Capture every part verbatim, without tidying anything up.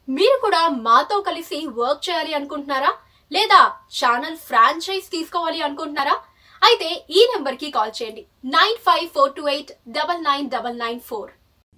మీరు కూడా మాతో కలిసి వర్క్ చేయాలి అనుకుంటున్నారా లేదా ఛానల్ ఫ్రాంచైజ్ తీసుకోవాలి అనుకుంటున్నారా అయితే ఈ నెంబర్ కి కాల్ చేయండి nine five four two eight nine nine nine nine four.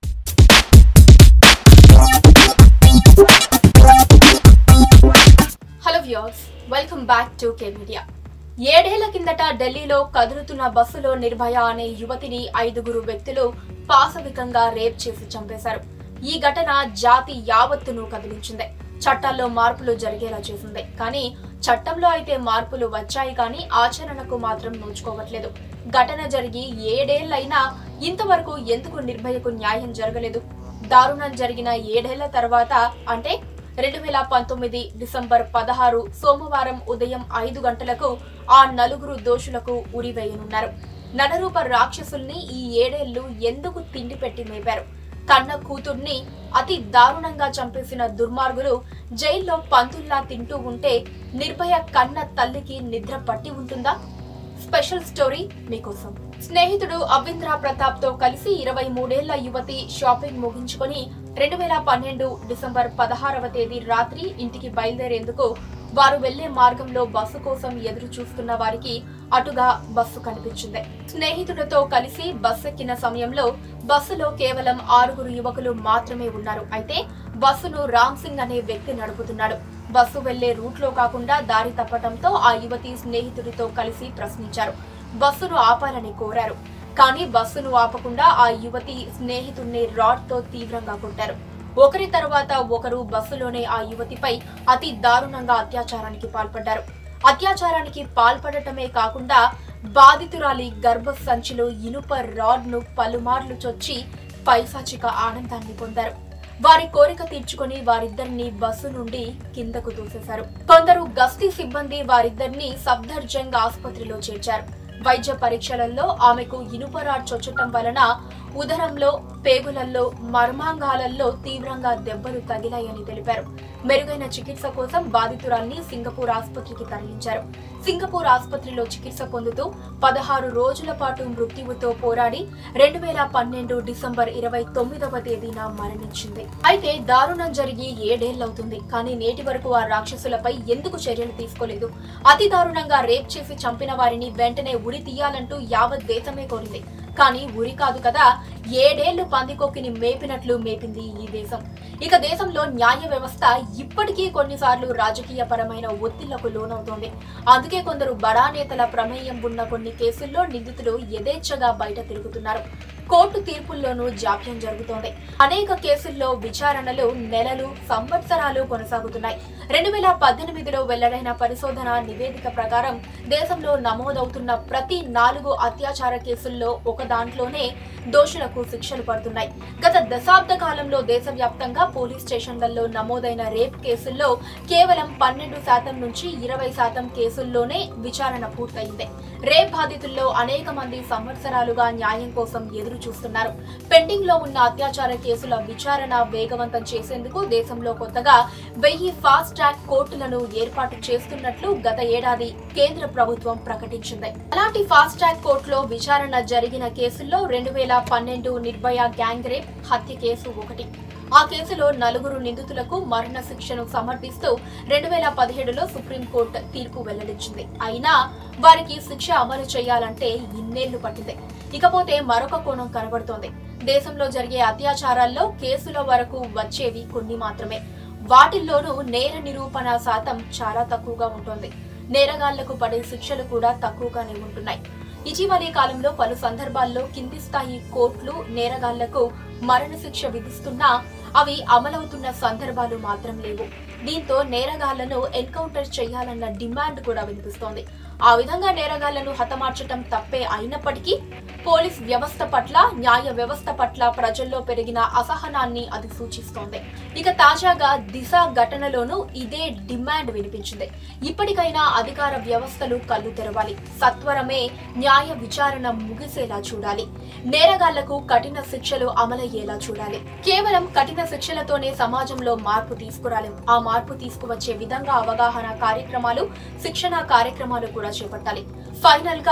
Hello viewers, welcome back to K Media. ఏడేళ్ల కిందట ఢిల్లీలో కదులుతున్న బస్సులో నిర్భయ అనే యువతిని ఐదుగురు వ్యక్తులు పాశవికంగా రేప్ చేసి చంపేశారు. ఈ ఘటన జాతి యావత్తును కదిలించింది. చట్టాల్లో మార్పులు జరిగేలా చేసింది. కానీ చట్టంలో అయితే మార్పులు వచ్చాయి కానీ ఆచరణకు మాత్రం నోచుకోవట్లేదు. ఘటన జరిగి ఏడేళ్లైనా ఇంతవరకు ఎందుకు నిర్భయకు న్యాయం జరగలేదు? దారుణం జరిగిన ఏడేళ్ల తర్వాత అంటే రెండు వేల పంతొమ్మిది డిసెంబర్ పదహారు సోమవారం ఉదయం ఐదు గంటలకు ఆ నలుగురు దోషులకు ఉరివేయనున్నారు. నడరూప రాక్షసుల్ని ఈ ఏడేళ్లు ఎందుకు తిండి పెట్టి మేపారు? కన్న కూతుర్ని అతి దారుణంగా చంపేసిన దుర్మార్గులు జైల్లో పంతుల్లా తింటూ ఉంటే నిర్భయ కన్న తల్లికి నిద్ర పట్టి ఉంటుందా? స్పెషల్ స్టోరీ మీకోసం. స్నేహితుడు అవింద్ర ప్రతాప్ తో కలిసి ఇరవై మూడేళ్ల యువతి షాపింగ్ ముగించుకొని రెండు వేల పన్నెండు డిసెంబర్ పదహారవ తేదీ రాత్రి ఇంటికి బయలుదేరేందుకు వారు వెళ్లే మార్గంలో బస్సు కోసం ఎదురు చూస్తున్న వారికి అటుగా బస్సు కనిపించింది. స్నేహితుడితో కలిసి బస్సు ఎక్కిన సమయంలో బస్సులో కేవలం ఆరుగురు యువకులు మాత్రమే ఉన్నారు. అయితే బస్సును రామ్ సింగ్ అనే వ్యక్తి నడుపుతున్నాడు. బస్సు వెళ్లే రూట్ లో కాకుండా దారి తప్పటంతో ఆ యువతి స్నేహితుడితో కలిసి ప్రశ్నించారు. బస్సును ఆపాలని కోరారు. కానీ బస్సును ఆపకుండా ఆ యువతి స్నేహితుడిని రాడ్ తో తీవ్రంగా కొట్టారు. ఒకరి తర్వాత ఒకరు బస్సులోనే ఆ యువతిపై అతి దారుణంగా అత్యాచారానికి పాల్పడ్డారు. అత్యాచారానికి పాల్పడటమే కాకుండా బాధితురాలి గర్భ సంచిలో ఇనుప రాడ్ ను పలుమార్లు చొచ్చి పైశాచిక ఆనందాన్ని పొందారు. వారి కోరిక తీర్చుకుని వారిద్దరిని బస్సు నుండి కిందకు దూసేశారు. కొందరు గస్తీ సిబ్బంది వారిద్దరిని సఫ్దర్జంగ్ ఆసుపత్రిలో చేర్చారు. వైద్య పరీక్షలలో ఆమెకు ఇనుప రాడ్ చొచ్చటం వలన ఉదరంలో, పేగులల్లో, మర్మాంగాలలో తీవ్రంగా దెబ్బలు తగిలాయని తెలిపారు. మెరుగైన చికిత్స కోసం బాధితురాల్ని సింగపూర్ ఆసుపత్రికి తరలించారు. సింగపూర్ ఆసుపత్రిలో చికిత్స పొందుతూ పదహారు రోజుల పాటు మృత్యువుతో పోరాడి రెండు వేల పన్నెండు డిసెంబర్ ఇరవై తొమ్మిదవ తేదీన మరణించింది. అయితే దారుణం జరిగి ఏడేళ్లవుతుంది. కానీ నేటి వరకు ఆ రాక్షసులపై ఎందుకు చర్యలు తీసుకోలేదు? అతి దారుణంగా రేప్ చేసి చంపిన వారిని వెంటనే ఉరి తీయాలంటూ యావత్ దేశమే కోరింది. కానీ ఉరి కాదు కదా, ఏడేళ్లు పందికొక్కిని మేపినట్లు మేపింది ఈ దేశం. ఇక దేశంలో న్యాయ వ్యవస్థ ఇప్పటికీ కొన్నిసార్లు రాజకీయ పరమైన ఒత్తిళ్లకు లోనవుతోంది. అందుకే కొందరు బడా నేతల ప్రమేయం ఉన్న కొన్ని కేసుల్లో నిందితులు యథేచ్ఛగా బయట తిరుగుతున్నారు. కోర్టు తీర్పుల్లోనూ జాప్యం జరుగుతోంది. అనేక కేసుల్లో విచారణలు నెలలు, సంవత్సరాలు కొనసాగుతున్నాయి. రెండు వేల పద్దెనిమిదిలో వెల్లడైన పరిశోధన నివేదిక ప్రకారం దేశంలో నమోదవుతున్న ప్రతి నాలుగు అత్యాచార కేసుల్లో ఒక దాంట్లోనే దోషులకు శిక్షలు పడుతున్నాయి. గత దశాబ్ద కాలంలో దేశవ్యాప్తంగా పోలీస్ స్టేషన్లలో నమోదైన రేప్ కేసుల్లో కేవలం పన్నెండు శాతం నుంచి ఇరవై శాతం కేసుల్లోనే విచారణ పూర్తయింది. రేప్ బాధితుల్లో అనేక మంది సంవత్సరాలుగా న్యాయం కోసం ఎదురు చూస్తున్నారు. పెండింగ్ లో ఉన్న అత్యాచార కేసుల విచారణ వేగవంతం చేసేందుకు దేశంలో కొత్తగా వెయ్యి ఫాస్ట్ ట్రాక్ కోర్టులను ఏర్పాటు చేస్తున్నట్లు గత ఏడాది కేంద్ర ప్రభుత్వం ప్రకటించింది. అలాంటి ఫాస్ట్ ట్రాక్ కోర్టులో విచారణ జరిగిన కేసుల్లో రెండు వేల పన్నెండు నిర్భయ గ్యాంగ్ రేప్ హత్య కేసు ఒకటి. ఆ కేసులో నలుగురు నిందితులకు మరణ శిక్షను సమర్థిస్తూ రెండు వేల పదిహేడులో సుప్రీంకోర్టు తీర్పు వెల్లడించింది. అయినా వారికి శిక్ష అమలు చేయాలంటే ఇన్నేళ్లు పట్టింది. ఇకపోతే మరొక కోణం కనబడుతోంది. దేశంలో జరిగే అత్యాచారాల్లో కేసుల వరకు వచ్చేవి కొన్ని మాత్రమే. వాటిల్లోనూ నేర నిరూపణ శాతం చాలా తక్కువగా ఉంటుంది. నేరగాళ్లకు పడే శిక్షలు కూడా తక్కువగానే ఉంటున్నాయి. ఇటీవలి కాలంలో పలు సందర్భాల్లో కింది స్థాయి కోర్టులు నేరగాళ్లకు మరణశిక్ష విధిస్తున్నా అవి అమలవుతున్న సందర్భాలు మాత్రం లేవు. దీంతో నేరగాళ్లను ఎన్కౌంటర్ చేయాలన్న డిమాండ్ కూడా వినిపిస్తోంది. ఆ విధంగా నేరగాళ్లను హతమార్చటం తప్పే అయినప్పటికీ పోలీస్ వ్యవస్థ పట్ల, న్యాయ వ్యవస్థ పట్ల ప్రజల్లో పెరిగిన అసహనాన్ని అది సూచిస్తోంది. ఇక తాజాగా దిశ ఘటనలోనూ ఇదే డిమాండ్ వినిపించింది. ఇప్పటికైనా అధికార వ్యవస్థలు కళ్ళు తెరవాలి. సత్వరమే న్యాయ విచారణ ముగిసేలా చూడాలి. నేరగాళ్లకు కఠిన శిక్షలు అమలయ్యేలా చూడాలి. కేవలం కఠిన శిక్షలతోనే సమాజంలో మార్పు తీసుకురాలేం. ఆ మార్పు తీసుకువచ్చే విధంగా అవగాహన కార్యక్రమాలు, శిక్షణ కార్యక్రమాలు కూడా చేపట్టాలి. ఫైనల్ గా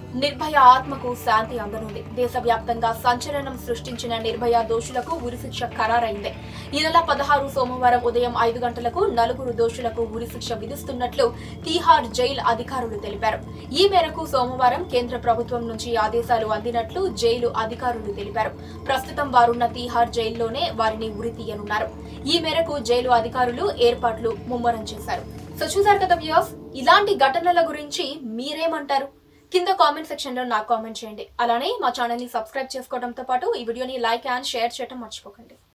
నిర్భయ ఆత్మకు శాంతి అందనుంది. దేశవ్యాప్తంగా సంచలనం సృష్టించిన నిర్భయ దోషులకు ఉరిశిక్ష ఖరారైంది. ఈ నెల పదహారు సోమవారం ఉదయం ఐదు గంటలకు నలుగురు దోషులకు ఉరిశిక్ష విధిస్తున్నట్లు తీహార్ జైలు అధికారులు తెలిపారు. ఈ మేరకు సోమవారం కేంద్ర ప్రభుత్వం నుంచి ఆదేశాలు అందినట్లు జైలు అధికారులు తెలిపారు. ప్రస్తుతం వారున్న తీహార్ జైల్లోనే వారిని ఉరి తీయనున్నారు. ఈ మేరకు జైలు అధికారులు ఏర్పాట్లు ముమ్మరం చేశారు. సో చూసారు కదా వ్యూయర్స్, ఇలాంటి ఘటనల గురించి మీరేమంటారు? కింద కామెంట్ సెక్షన్ లో నాకు కామెంట్ చేయండి. అలానే మా ఛానల్ ని సబ్స్క్రైబ్ చేసుకోవడంతో పాటు ఈ వీడియోని లైక్ అండ్ షేర్ చేయడం మర్చిపోకండి.